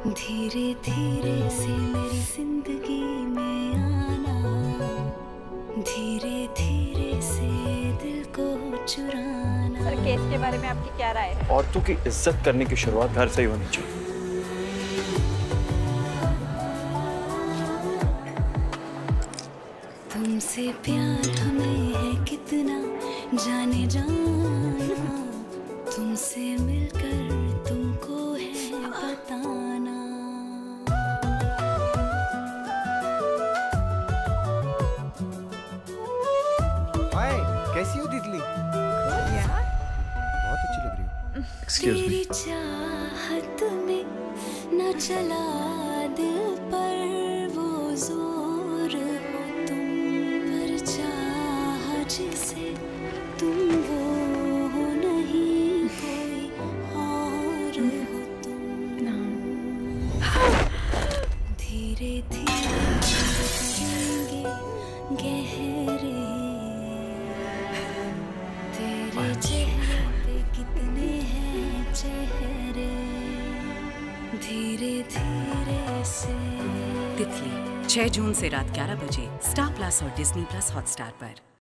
धीरे धीरे से मेरी जिंदगी में आना, धीरे धीरे से दिल को चुराना। सर, केस के बारे में आपकी क्या राय है? औरतों की इज्जत करने की शुरुआत घर से ही होनी चाहिए। तुमसे प्यार हमें है कितना जाने जाना, तुमसे मिलकर तुमको है बताना। हाय, कैसी हो तितली? बहुत अच्छी लग रही हो। Excuse me. तेरी चाहत में न चला दिल पर वो जोर हो तुम, पर चाह जिसे तुम वो हो नहीं, कोई और हो तुम। धीरे धीरे करेंगे गहरे, तेरे चेहरे पे कितने हैं चेहरे, धीरे धीरे से। तितली 6 जून से रात 11 बजे स्टार प्लस और डिज्नी प्लस हॉटस्टार पर।